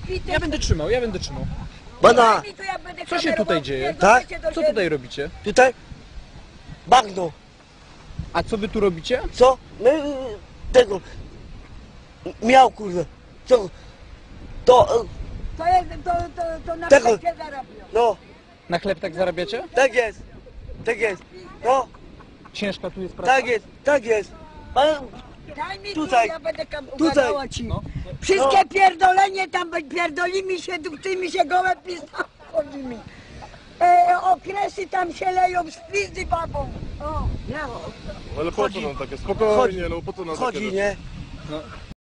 Ja będę trzymał, ja będę trzymał. Pana, Co się tutaj dzieje? Tak? Co tutaj robicie? tutaj bagno. A co wy tu robicie? Co? My tego miał kurde. Co? To na Tego. świecie zarabią. no, Na chleb tak zarabiacie? tak jest. Tak jest. No, Ciężka tu jest praca? tak jest, tak jest. Pan, Daj mi Tutaj. tu, ja będę Tutaj. ugadała ci. No. Wszystkie pierdolenie tam, pierdoli mi się, dupcy mi się gołe pizda chodzi mi. Okresy tam się leją z pizdy babą. O, miało. Ale po co nam takie? Spokojnie, no po co nam takie chodzi, rzeczy? nie? No.